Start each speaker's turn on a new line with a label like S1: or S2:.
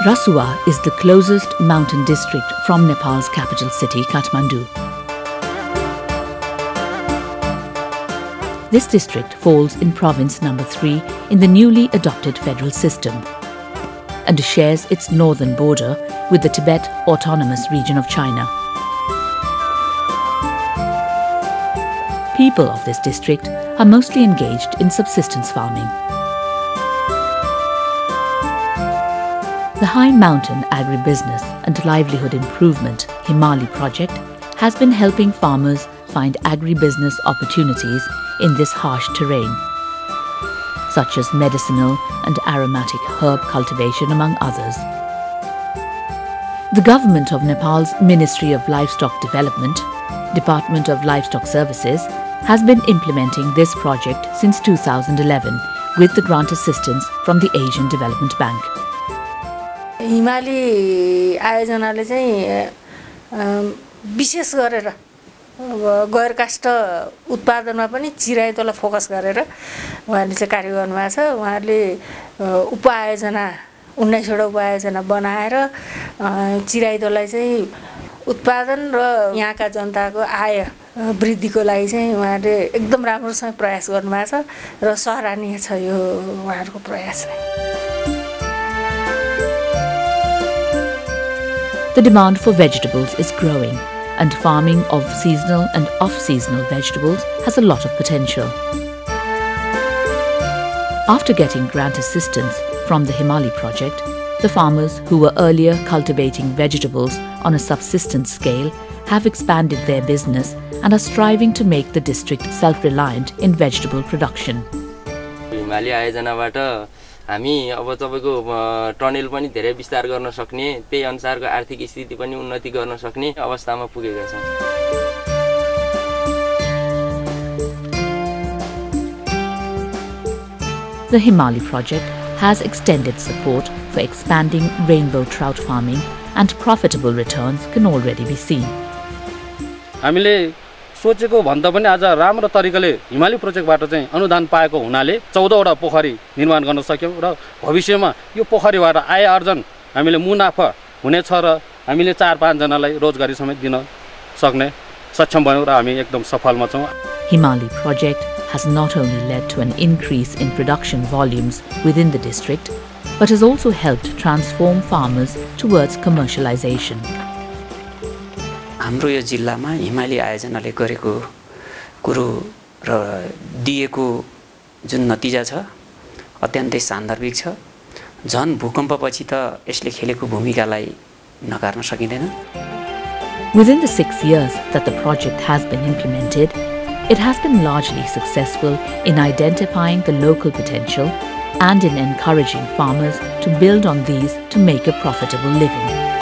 S1: Rasuwa is the closest mountain district from Nepal's capital city, Kathmandu. This district falls in province number 3 in the newly adopted federal system and shares its northern border with the Tibet Autonomous Region of China. People of this district are mostly engaged in subsistence farming. The High Mountain Agribusiness and Livelihood Improvement HIMALI project has been helping farmers find agribusiness opportunities in this harsh terrain, such as medicinal and aromatic herb cultivation among others. The government of Nepal's Ministry of Livestock Development, Department of Livestock Services, has been implementing this project since 2011 with the grant assistance from the Asian Development Bank.
S2: हिमाली आयोजनाले चाहिँ विशेष गरेर गैर काष्ठ उत्पादनमा पनि चिराइतोलाई focus गरेर उहाँले चाहिँ कार्य गर्नुभएको छ। उहाँले उपआयोजना 19वटा उपआयोजना बनाएर चिराइतोलाई चाहिँ उत्पादन र यहाँका जनताको आय वृद्धिको लागि चाहिँ उहाँले एकदम राम्रोसँग प्रयास गर्नुभएको छ र सराहनीय छ यो उहाँहरुको प्रयास।
S1: The demand for vegetables is growing, and farming of seasonal and off-seasonal vegetables has a lot of potential. After getting grant assistance from the HIMALI project, the farmers who were earlier cultivating vegetables on a subsistence scale have expanded their business and are striving to make the district self-reliant in vegetable production.
S3: HIMALI आयोजनाबाट हामी अब तपाईको tunnel पनि धेरै विस्तार गर्न सक्ने, त्यही अनुसारको आर्थिक स्थिति पनि उन्नति गर्न सक्ने अवस्थामा पुगेका छौं।
S1: The HIMALI project has extended support for expanding rainbow trout farming, and profitable returns can already be seen.
S4: हामीले सोचेको भन्दा पनि आज राम्रो तरिकाले हिमाली प्रोजेक्टबाट चाहिँ अनुदान पाएको हुनाले 14 वटा पोखरी निर्माण गर्न सक्यौं र भविष्यमा यो पोखरीबाट आय आर्जन हामीले मुनाफा हुनेछ र हामीले 4-5 जनालाई रोजगारी समेत दिन सक्ने सक्षम भयौं र हामी एकदम सफलमा छौं।
S1: HIMALI project has not only led to an increase in production volumes within the district, but has also helped transform farmers towards commercialization.
S5: हाम्रो यो जिल्लामा हिमाली आयोजनाले गरेको कुरो र दिएको जुन नतिजा छ अत्यन्तै सान्दर्भिक छ। झन भूकम्पपछि त यसले खेलेको भूमिकालाई नकार्न सकिदैन।
S1: Within the 6 years that the project has been implemented, it has been largely successful in identifying the local potential and in encouraging farmers to build on these to make a profitable living.